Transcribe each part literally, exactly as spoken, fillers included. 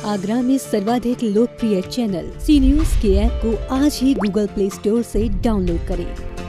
आगरा में सर्वाधिक लोकप्रिय चैनल सी न्यूज के ऐप को आज ही गूगल प्ले स्टोर से डाउनलोड करें।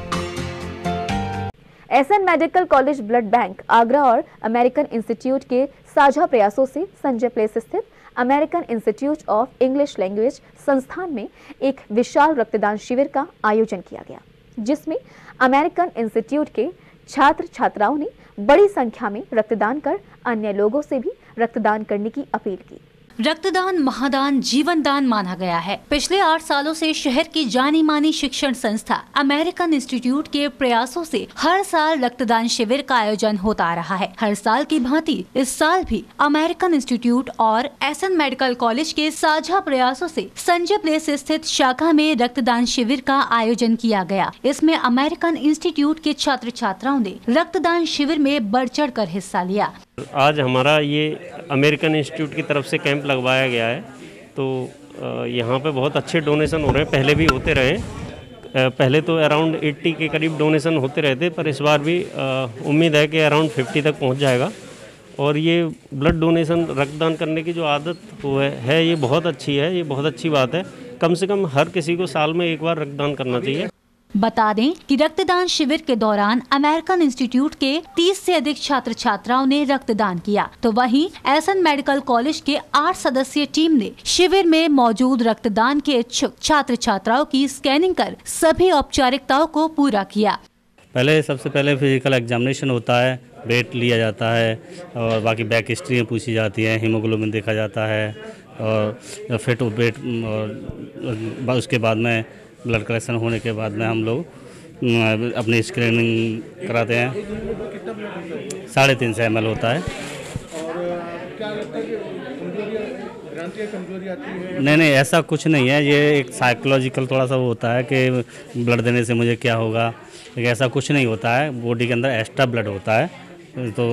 SN Medical College blood bank Agra और अमेरिकन इंस्टीट्यूट के साझा प्रयासों से संजय प्लेस स्थित American Institute of English Language संस्थान में एक विशाल रक्तदान शिविर का आयोजन किया गया, जिसमें अमेरिकन इंस्टीट्यूट के छात्र छात्राओं ने बड़ी संख्या में रक्तदान कर अन्य लोगों से भी रक्तदान करने की अपील की। रक्तदान महादान जीवन दान माना गया है। पिछले आठ सालों से शहर की जानी मानी शिक्षण संस्था अमेरिकन इंस्टीट्यूट के प्रयासों से हर साल रक्तदान शिविर का आयोजन होता आ रहा है। हर साल की भांति इस साल भी अमेरिकन इंस्टीट्यूट और एसएन मेडिकल कॉलेज के साझा प्रयासों से संजय प्लेस स्थित शाखा में रक्तदान शिविर का आयोजन किया गया। इसमें अमेरिकन इंस्टीट्यूट के छात्र छात्राओं ने रक्तदान शिविर में बढ़ चढ़ कर हिस्सा लिया। आज हमारा ये अमेरिकन इंस्टीट्यूट की तरफ से कैंप लगवाया गया है, तो यहाँ पे बहुत अच्छे डोनेशन हो रहे हैं। पहले भी होते रहे, पहले तो अराउंड अस्सी के करीब डोनेशन होते रहते, पर इस बार भी उम्मीद है कि अराउंड पचास तक पहुँच जाएगा। और ये ब्लड डोनेशन रक्तदान करने की जो आदत वो है, है ये बहुत अच्छी है, ये बहुत अच्छी बात है। कम से कम हर किसी को साल में एक बार रक्तदान करना चाहिए। बता दें कि रक्तदान शिविर के दौरान अमेरिकन इंस्टीट्यूट के तीस से अधिक छात्र छात्राओं ने रक्तदान किया, तो वहीं एसएन मेडिकल कॉलेज के आठ सदस्यीय टीम ने शिविर में मौजूद रक्तदान के इच्छुक छात्र छात्राओं की स्कैनिंग कर सभी औपचारिकताओं को पूरा किया। पहले सबसे पहले फिजिकल एग्जामिनेशन होता है, वेट लिया जाता है और बाकी बैक हिस्ट्री पूछी जाती है, हीमोग्लोबिन देखा जाता है और फिट वेट, और उसके बाद में ब्लड कलेक्शन होने के बाद में हम लोग अपनी स्क्रीनिंग कराते हैं। साढ़े तीन सौ एम एल होता है। नहीं नहीं ऐसा कुछ नहीं है, ये एक साइकोलॉजिकल थोड़ा सा वो होता है कि ब्लड देने से मुझे क्या होगा, लेकिन ऐसा कुछ नहीं होता है। बॉडी के अंदर एक्स्ट्रा ब्लड होता है, तो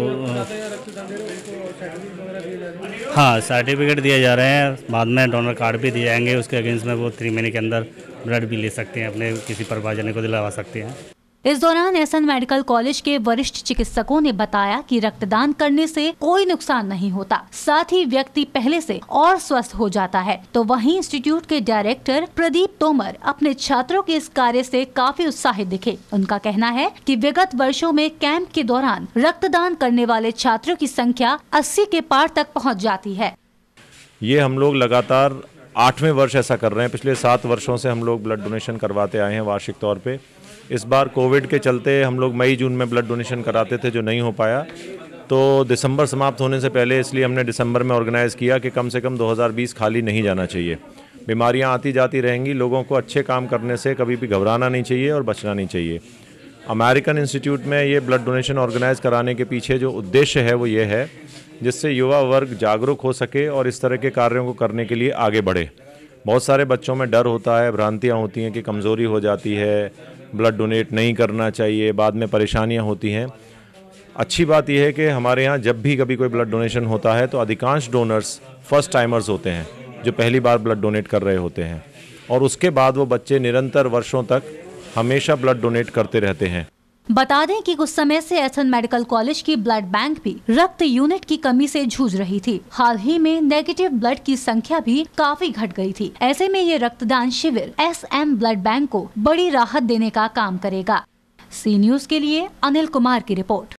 हाँ सर्टिफिकेट दिए जा रहे हैं। बाद में डोनर कार्ड भी दिए जाएंगे, उसके अगेंस्ट में वो थ्री महीने के अंदर ब्लड भी ले सकते हैं, अपने किसी परिवारजन को दिलवा सकते हैं। इस दौरान एसएन मेडिकल कॉलेज के वरिष्ठ चिकित्सकों ने बताया कि रक्तदान करने से कोई नुकसान नहीं होता, साथ ही व्यक्ति पहले से और स्वस्थ हो जाता है। तो वहीं इंस्टीट्यूट के डायरेक्टर प्रदीप तोमर अपने छात्रों के इस कार्य से काफी उत्साहित दिखे। उनका कहना है कि विगत वर्षों में कैंप के दौरान रक्तदान करने वाले छात्रों की संख्या अस्सी के पार तक पहुँच जाती है। ये हम लोग लगातार आठवें वर्ष ऐसा कर रहे हैं। पिछले सात वर्षों से हम लोग ब्लड डोनेशन करवाते आए हैं वार्षिक तौर पे। इस बार कोविड के चलते हम लोग मई जून में ब्लड डोनेशन कराते थे, जो नहीं हो पाया, तो दिसंबर समाप्त होने से पहले इसलिए हमने दिसंबर में ऑर्गेनाइज़ किया कि कम से कम दो हज़ार बीस खाली नहीं जाना चाहिए। बीमारियां आती जाती रहेंगी, लोगों को अच्छे काम करने से कभी भी घबराना नहीं चाहिए और बचना नहीं चाहिए। अमेरिकन इंस्टीट्यूट में ये ब्लड डोनेशन ऑर्गेनाइज़ कराने के पीछे जो उद्देश्य है वो ये है, जिससे युवा वर्ग जागरूक हो सके और इस तरह के कार्यों को करने के लिए आगे बढ़े। बहुत सारे बच्चों में डर होता है, भ्रांतियाँ होती हैं कि कमज़ोरी हो जाती है, ब्लड डोनेट नहीं करना चाहिए, बाद में परेशानियाँ होती हैं। अच्छी बात यह है कि हमारे यहाँ जब भी कभी कोई ब्लड डोनेशन होता है तो अधिकांश डोनर्स फर्स्ट टाइमर्स होते हैं, जो पहली बार ब्लड डोनेट कर रहे होते हैं, और उसके बाद वो बच्चे निरंतर वर्षों तक हमेशा ब्लड डोनेट करते रहते हैं। बता दें कि कुछ समय से एसएन मेडिकल कॉलेज की ब्लड बैंक भी रक्त यूनिट की कमी से जूझ रही थी। हाल ही में नेगेटिव ब्लड की संख्या भी काफी घट गई थी। ऐसे में ये रक्तदान शिविर एसएम ब्लड बैंक को बड़ी राहत देने का काम करेगा। सी न्यूज के लिए अनिल कुमार की रिपोर्ट।